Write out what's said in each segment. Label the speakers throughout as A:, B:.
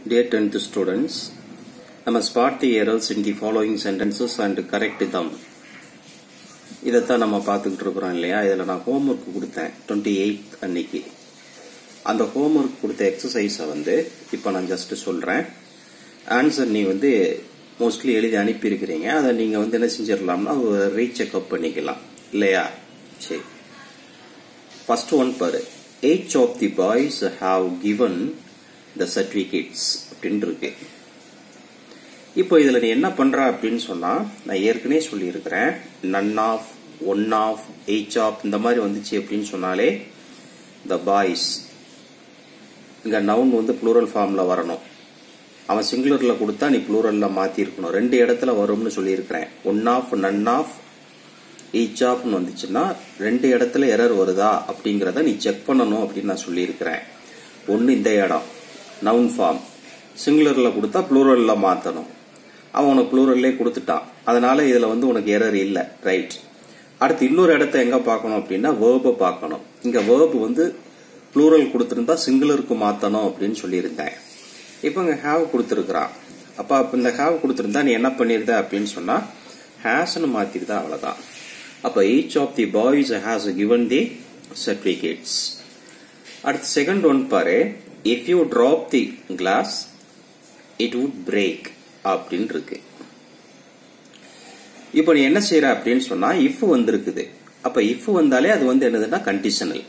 A: Dear 10th students, நம்ம spot the errors in the following sentences and correct them. இதைத்தான் நம்ம பார்த்துக்கிட்டு இருக்கிறோம் இல்லையா. இதில் நான் ஹோம்ஒர்க் கொடுத்தேன் 28th அன்னைக்கு. அந்த ஹோம்ஒர்க் கொடுத்த எக்ஸசைஸை இப்போ நான் ஜஸ்ட் சொல்றேன். ஆன்சர் நீ மோஸ்ட்லி எழுதி அனுப்பியிருக்கிறீங்க. அதை நீங்க என்ன செஞ்சிடலாம்னா ரீசெக்அப் பண்ணிக்கலாம் இல்லையா. சரி, ஃபர்ஸ்ட் ஒன் பாரு. Each of the boys have given the certificates அப்படின்னு இருக்கு. இப்போ இதுல நீ என்ன பண்ற அப்படின்னு சொன்னா, நான் ஏற்கனவே சொல்லி இருக்கிறேன், none of, one of, each of இந்த மாதிரி வந்துச்சு அப்படின்னு சொன்னாலே the boys இங்க நவுன் ப்ளூரல் ஃபார்ம்ல வரணும். அவன் சிங்குலர்ல கொடுத்தா நீ ப்ளூரல்ல மாத்தி இருக்கணும். ரெண்டு இடத்துல வரும்னு சொல்லி இருக்கிறேன். One of, none of, each ஆஃப்னு வந்துச்சுன்னா ரெண்டு இடத்துல எரர் வருதா அப்படிங்கறத நீ செக் பண்ணணும் அப்படின்னு நான் சொல்லி இருக்கிறேன். ஒன்னு இந்த இடம் நவுன் ஃபார்ம் சிங்குலர்ல கொடுத்தா ப்ளூரல்ல மாத்தணும். அவன் உனக்கு ப்ளூரல்லே கொடுத்துட்டான், அதனால இதுல உனக்கு எரர் இல்ல. ரைட். அடுத்து இன்னொரு இடத்த எங்க பார்க்கணும் அப்படின்னா வேர்ப பார்க்கணும். இங்க வேர்பு ப்ளூரல் கொடுத்திருந்தா சிங்குலருக்கு மாத்தணும் அப்படின்னு சொல்லியிருந்தேன். இப்ப இங்க ஹேவ் கொடுத்திருக்கிறான். அப்ப இந்த ஹேவ் கொடுத்திருந்தா நீ என்ன பண்ணிருந்த அப்படின்னு சொன்னா ஹேஸ்னு மாத்திருந்தா, அவ்வளவுதான். அப்ப each of the boys has given the certificates. அடுத்து செகண்ட் ஒன் பாரு. If you drop the glass, it would break அப்படின்னு இருக்கு. இப்போ நீ என்ன செய்யற அப்படின்னு சொன்னா if வந்திருக்குது. அப்ப if வந்தாலே அது என்னதுன்னா கண்டிஷனல்.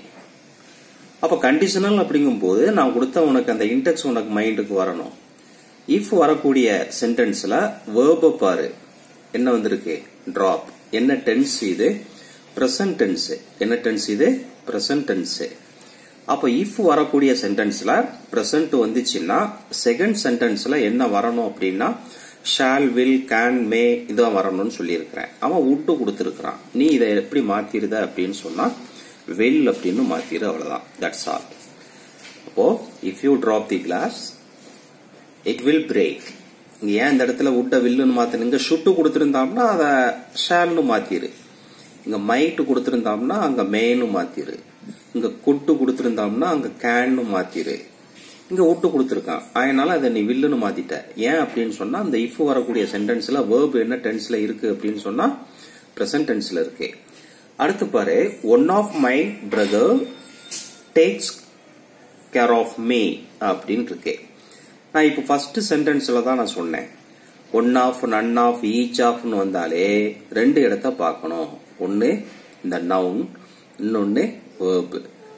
A: அப்ப கண்டிஷனல் அப்படிங்கும் போது நான் கொடுத்த உனக்கு அந்த இன்டெக்ஸ் உனக்கு மைண்டுக்கு வரணும். if வரக்கூடிய சென்டென்ஸ்ல வேர்ப பாரு. என்ன வந்திருக்கு? டிராப். என்ன டென்ஸ் இது? Present tense. என்ன டென்ஸ் இது? Present tense. அப்ப if வரக்கூடிய சென்டென்ஸ்ல பிரசன்ட் வந்துச்சுன்னா செகண்ட் சென்டென்ஸ்ல என்ன வரணும் அப்படின்னா ஷால், வில், கேன், மே இதான் வரணும்னு சொல்லி இருக்கிறேன். அவன் would கொடுத்திருக்கிறான். நீ இதை எப்படி மாத்திருத அப்படின்னு சொன்னா will அப்படின்னு மாத்திரு, அவ்வளவுதான். That's all. அப்போ if you drop the glass, it will break. இங்க ஏன் இந்த இடத்துல would வில்லுன்னு மாத்தணும்? இங்க should கொடுத்திருந்தோம்னா அத ஷால்னு மாத்திரு. இங்க might கொடுத்திருந்தோம்னா அங்க மேனு மாத்திரு. இங்க could கொடுத்திருந்தோம்னா அங்க கேன்னு மாத்திரு. இங்க would கொடுத்திருக்கான், அதனால அதை நீ வில்லுன்னு மாத்திட்ட. ஏன் அப்படின்னு சொன்னா அந்த if வரக்கூடிய சென்டென்ஸ்ல verb என்ன டென்ஸ்ல இருக்கு அப்படின்னு சொன்னா பிரசன்ட் டென்ஸ்ல இருக்கு. அடுத்து பாரு. One of my brother takes care of me அப்படின்னு இருக்கு. நான் இப்ப ஃபர்ஸ்ட் சென்டென்ஸ்ல தான் நான் சொன்னேன். One of, none of, each ஆஃப்னு வந்தாலே ரெண்டு இடத்த பார்க்கணும். ஒன்னு இந்த நவுன், இன்னொன்னு வேர்பு.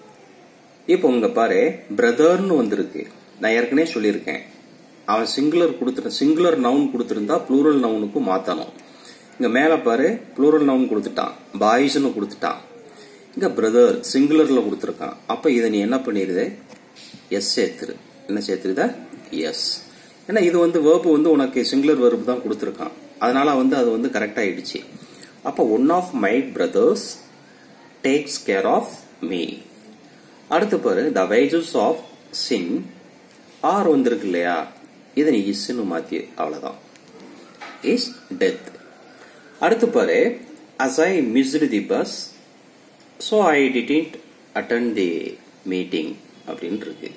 A: இப்போ உங்க பாரு, பிரதர்னு வந்திருக்கு. நான் ஏற்கனவே சொல்லியிருக்கேன், அவன் சிங்குலர் நவுன் கொடுத்திருந்தா ப்ளூரல் நவுனுக்கு மாத்தணும். இங்க மேல பாரு, ப்ளூரல் நவுன் கொடுத்துட்டான், பாய்ஸ்னு கொடுத்துட்டான். இங்க பிரதர் சிங்குலர்ல கொடுத்திருக்கான். அப்ப இதை நீ என்ன பண்ணிருது? எஸ் சேர்த்துரு. என்ன சேர்த்துருத? எஸ். ஏன்னா இது வேர்பு உனக்கு சிங்குலர் வேர்பு தான் கொடுத்திருக்கான், அதனால அது கரெக்ட் ஆயிடுச்சு. அப்ப one of my brothers takes care of me. அடுத்து பாரு, the wages of sin are வந்திருக்கு இல்லையா, இதை நீ இஸ்ன்னு மாத்தி, அவ்வளவுதான். Is death. அடுத்து பாரு, as I missed the bus, so I didn't attend the meeting அப்படின்னு இருக்கு.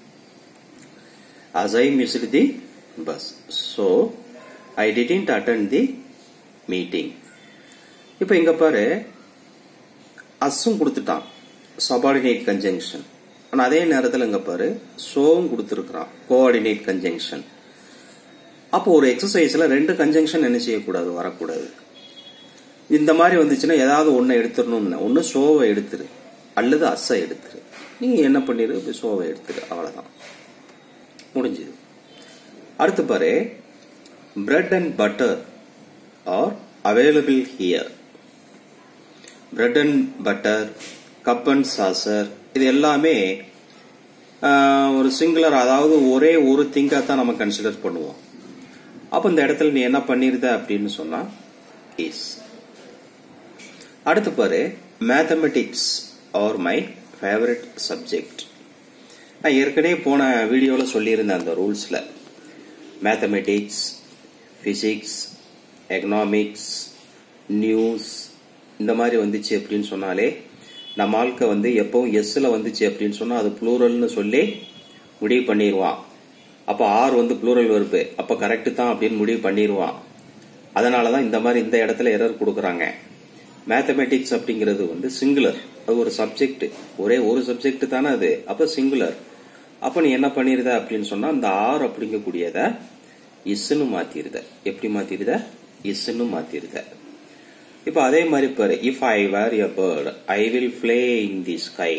A: As I missed the bus, so I didn't attend the meeting. இப்ப இங்க பாரு, அஸ்ஸும் கொடுத்துட்டான், சபார்டினேட் கன்ஜங்ஷன். ஆனா அதே நேரத்தில் இங்க பாரு சோவும் கொடுத்திருக்கிறான், கோஆர்டினேட் கன்ஜங்ஷன். அப்போ ஒரு எக்ஸசைஸ்ல ரெண்டு கன்ஜங்ஷன் என்ன செய்யக்கூடாது? வரக்கூடாது. இந்த மாதிரி வந்துச்சுன்னா ஏதாவது ஒன்னு எடுத்துடணும்னு, ஒன்னு சோவை எடுத்துரு அல்லது அஸ்ஸை எடுத்துரு. நீ என்ன பண்ணிரு? சோவை எடுத்துரு, அவ்வளவுதான், முடிஞ்சது. அடுத்து பாரு, bread and butter are available here. Bread and butter, cup and saucer, இது எல்லாமே ஒரு சிங்குலர், அதாவது ஒரே ஒரு திங்கா தான் நம்ம கன்சிடர் பண்ணுவோம். அப்ப இந்த இடத்துல நீ என்ன பண்ணிருத அப்படின்னு சொன்னா இஸ். அடுத்து பாரு, mathematics are my favourite subject. நான் ஏற்கனவே போன வீடியோல சொல்லியிருந்தேன் அந்த ரூல்ஸ்ல. மேத்தமெட்டிக்ஸ், பிசிக்ஸ், எக்கனாமிக்ஸ், நியூஸ் இந்த மாதிரி வந்துச்சு அப்படின்னு சொன்னாலே நம்ம ஆளுக்க எப்பவும் எஸ்ல வந்துச்சு அப்படின்னு சொன்னா அது ப்ளூரல்னு சொல்லி முடிவு பண்ணிடுவான். அப்ப ஆர் வந்து ப்ளூரல் வெர்பு, அப்ப கரெக்ட் தான் அப்படின்னு முடிவு பண்ணிடுவான். அதனாலதான் இந்த மாதிரி இந்த இடத்துல எரர் கொடுக்கறாங்க. மேத்தமெட்டிக்ஸ் அப்படிங்கிறது வந்து சிங்குலர், அது ஒரு சப்ஜெக்ட், ஒரே ஒரு சப்ஜெக்ட் தானே அது, அப்ப சிங்குலர். அப்ப நீ என்ன பண்ணிருத அப்படின்னு சொன்னா அந்த ஆர் அப்படிங்கக்கூடியத இஸ்ன்னு மாத்திருத. எப்படி மாத்திருத? இஸ்ன்னு மாத்திருத. இப்ப அதே மாதிரி பாரு, if I were a bird I will fly in the sky.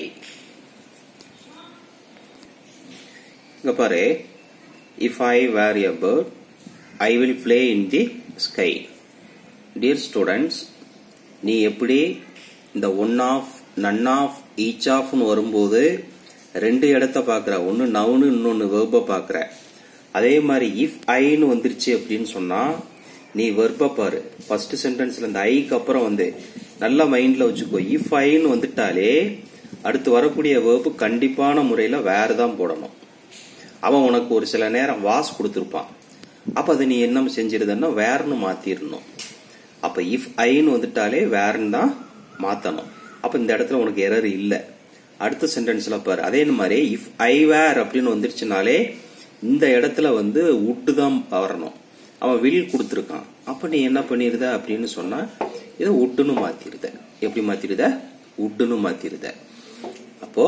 A: இங்க பாரு, if I were a bird I will fly in the sky. Dear students, நீ எப்படி இந்த one of, none of, each ஆஃப்னு வரும்போது ரெண்டு இடத்த பாக்குற, ஒன்னு நவுனு இன்னொன்னு வெர்ப பாக்குற. அதே மாதிரி இஃப் ஐன்னு வந்துருச்சு அப்படின்னு சொன்னா நீ வெர்ப பாரு. ஃபர்ஸ்ட் சென்டென்ஸ்ல இந்த ஐக்கு அப்புறம் வந்து நல்ல மைண்ட்ல வச்சுக்கோ, இஃப் ஐன்னு வந்துட்டாலே அடுத்து வரக்கூடிய வெர்பு கண்டிப்பான முறையில வேற தான் போடணும். அவன் உனக்கு ஒரு சில நேரம் வாஸ் கொடுத்திருப்பான், அப்ப அது நீ என்ன செஞ்சிருந்தன்னா வேர்னு மாத்திரணும். அப்ப இஃப் ஐன்னு வந்துட்டாலே வேர்னு தான் மாத்தணும். அப்ப இந்த இடத்துல உனக்கு எரர் இல்ல. அடுத்த சென்டென்ஸ்ல பாரு, அதே மாதிரி இஃப் ஐ வேர் அப்படின்னு வந்துருச்சுனாலே இந்த இடத்துல வந்து உட்டு தான் வரணும். அவன் வில் கொடுத்திருக்கான், அப்ப நீ என்ன பண்ணிருத அப்படின்னு சொன்னா இதை உட்டுன்னு மாத்திருத. எப்படி மாத்திருத? உட்டுன்னு மாத்திருத. அப்போ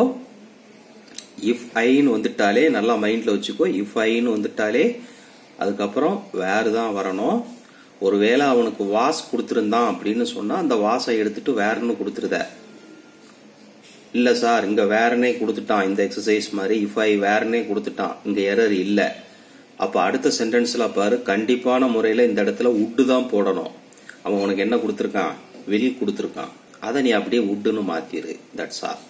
A: இஃப் ஐன்னு வந்துட்டாலே நல்லா மைண்ட்ல வச்சுக்கோ, இஃப் ஐன்னு வந்துட்டாலே அதுக்கப்புறம் வேற தான் வரணும். ஒருவேளை அவனுக்கு வாஸ் கொடுத்திருந்தான் அப்படின்னு சொன்னா அந்த வாசை எடுத்துட்டு வேறன்னு கொடுத்துருத. இல்ல சார் இங்க வேறனே கொடுத்துட்டான், இந்த எக்ஸசைஸ் மாதிரி இஃப் ஐ வேறனே கொடுத்துட்டான், இங்க எரர் இல்ல. அப்ப அடுத்த சென்டென்ஸ்ல பாரு, கண்டிப்பான முறையில இந்த இடத்துல உட்டு தான் போடணும். அவன் உனக்கு என்ன கொடுத்திருக்கான்? வில் கொடுத்திருக்கான், அதை நீ அப்படியே உட்டுன்னு மாத்திரு. That's all.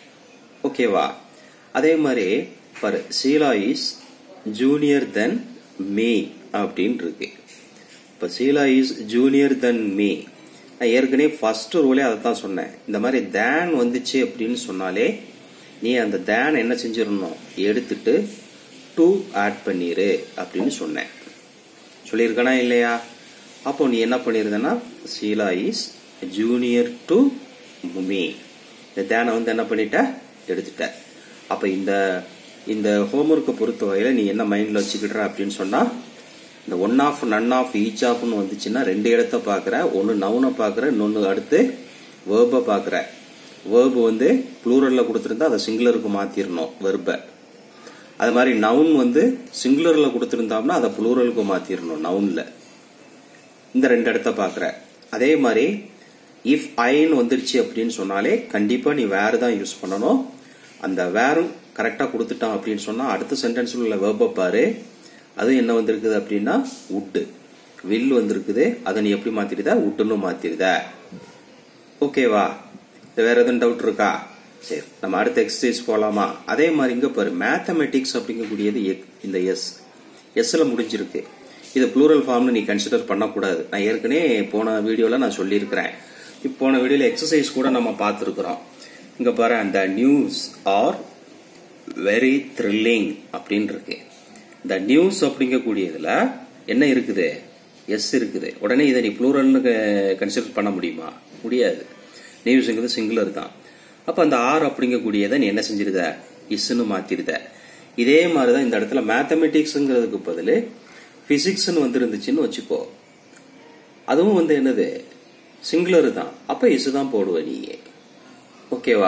A: ஓகேவா? அதே மாதிரி பாரு, Sheela is junior than me அப்படின்னு இருக்கு. இப்ப Sheela is junior than me, நான் ஏற்கனவே ஃபர்ஸ்ட் ரூலே அதை தான் சொன்னேன். இந்த மாதிரி தேன் வந்துச்சு அப்படின்னு சொன்னாலே நீ அந்த தேன் என்ன செஞ்சிடணும், எடுத்துட்டு டு ஆட் பண்ணிரு அப்படின்னு சொன்னேன். சொல்லியிருக்கனா இல்லையா? அப்போ நீ என்ன பண்ணிருந்தனா, Sheela is junior to me, இந்த தேனை வந்து என்ன பண்ணிட்ட, எடுத்துட்ட. அப்ப இந்த ஹோம்ஒர்க்கை பொறுத்த வகையில நீ என்ன மைண்ட்ல வச்சுக்கிட்ட அப்படின்னு சொன்னா, இந்த one of, none of, each ஆஃப்னு வந்துச்சுன்னா ரெண்டு இடத்த பாக்குற, ஒன்னு நவுனை பாக்குற, இன்னொன்னு அடுத்து வேர்ப பாக்குற. வேர்பு வந்து ப்ளூரல்ல கொடுத்திருந்தா அதை சிங்குலருக்கு மாத்திரணும் வெர்ப. அது மாதிரி நவுன் வந்து சிங்குலர்ல கொடுத்திருந்தோம்னா அதை ப்ளூரலுக்கு மாத்திரணும் நவுன்ல. இந்த ரெண்டு இடத்த பாக்குற. அதே மாதிரி இஃப் ஐன்னு வந்துருச்சு அப்படின்னு சொன்னாலே கண்டிப்பா நீ வேற தான் யூஸ் பண்ணணும். அந்த வேரும் கரெக்டா கொடுத்துட்டான் அப்படின்னு சொன்னா அடுத்த சென்டென்ஸ்ல உள்ள வெர்ப பாரு, அது என்ன வந்திருக்குது அப்படின்னா உட்டு, வில் வந்திருக்குது. அதை நீ எப்படி மாத்திருத? உட்டுன்னு மாத்திருத. ஓகேவா? வேற எதுவும் டவுட் இருக்கா? சரி, நம்ம அடுத்த எக்ஸசைஸ் போலாமா? அதே மாதிரி இங்க பாரு, மேத்தமெட்டிக்ஸ் அப்படிங்கக்கூடியது இந்த எஸ்ல முடிஞ்சிருக்கு. இது ப்ளூரல் ஃபார்ம்னு நீ கன்சிடர் பண்ணக்கூடாது. நான் ஏற்கனவே போன வீடியோல நான் சொல்லியிருக்கிறேன். இப்போ போன வீடியோல எக்ஸசைஸ் கூட நம்ம பார்த்துருக்கிறோம். இங்க பாரு, அந்த நியூஸ் ஆர் வெரி த்ரில்லிங் அப்படின்னு இருக்கு. இந்த நியூஸ் அப்படிங்கக்கூடியதுல என்ன இருக்குது? எஸ் இருக்குது. உடனே இதை நீ ப்ளூரல்னு கன்சிடர் பண்ண முடியுமா? முடியாது. நியூஸ்ங்கிறது சிங்குலர் தான். அப்ப அந்த ஆர் அப்படிங்கக்கூடியதை நீ என்ன செஞ்சிருத? இஸ்ன்னு மாத்திருத. இதே மாதிரிதான் இந்த இடத்துல மேத்தமெட்டிக்ஸ்ங்கிறதுக்கு பதில் பிசிக்ஸ்ன்னு வந்து இருந்துச்சுன்னு வச்சுக்கோ, அதுவும் வந்து என்னது? சிங்குலர் தான். அப்ப இஸ் தான் போடுவ நீ. ஓகேவா?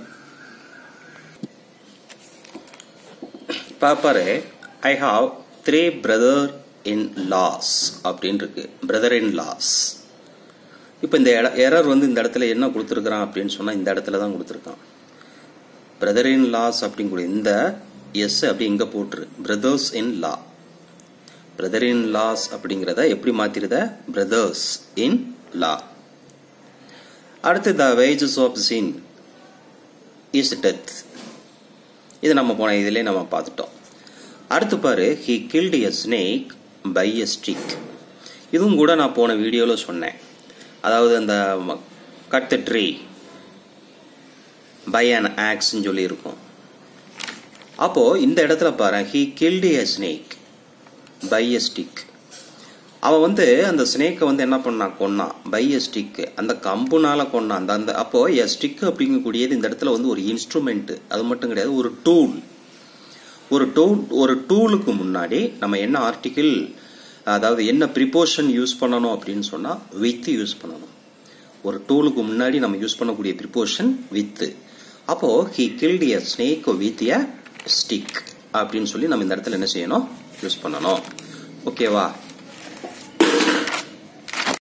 A: பாப்பாரு, I have 3 brother-in-laws அப்படின்னு இருக்கு. brother-in-laws. இப்ப இந்த எரர் வந்து இந்த இடத்துல என்ன கொடுத்திருக்கான் அப்படின்னு சொன்னா இந்த இடத்துல தான் கொடுத்திருக்கான். brother-in-laws அப்படிங்கூட இந்த எஸ் அப்படி இங்க போட்டுரு. brothers-in-law. brother-in-laws அப்படிங்கறத எப்படி மாத்திருத? brothers-in-law. அடுத்து the wages of sin is death. இது நம்ம போன இதிலே நம்ம பார்த்துட்டோம். அடுத்து பாரு, he killed a snake by a stick. இதுவும் கூட நான் போன வீடியோல சொன்னேன். அதாவது அந்த cut the tree by an axe ன்னு சொல்லி இருக்கும். அப்போ இந்த இடத்துல பாரு, he killed a snake by a stick. அவன் வந்து அந்த ஸ்னேக்கை வந்து என்ன பண்ணான்? கொன்னான். பை எ ஸ்டிக், அந்த கம்புனால கொன்னான். அந்த அப்போ எ ஸ்டிக் அப்படிங்கக்கூடியது இந்த இடத்துல வந்து ஒரு இன்ஸ்ட்ருமெண்ட், அது மட்டும் கிடையாது, ஒரு டூல். ஒரு டூலுக்கு முன்னாடி நம்ம என்ன ஆர்டிகிள், அதாவது என்ன ப்ரிபோஷன் யூஸ் பண்ணணும் அப்படின்னு சொன்னா வித் யூஸ் பண்ணணும். ஒரு டூலுக்கு முன்னாடி நம்ம யூஸ் பண்ணக்கூடிய ப்ரிபோஷன் வித். அப்போ he killed a snake with a stick அப்படின்னு சொல்லி நம்ம இந்த இடத்துல என்ன செய்யணும், யூஸ் பண்ணணும். ஓகேவா?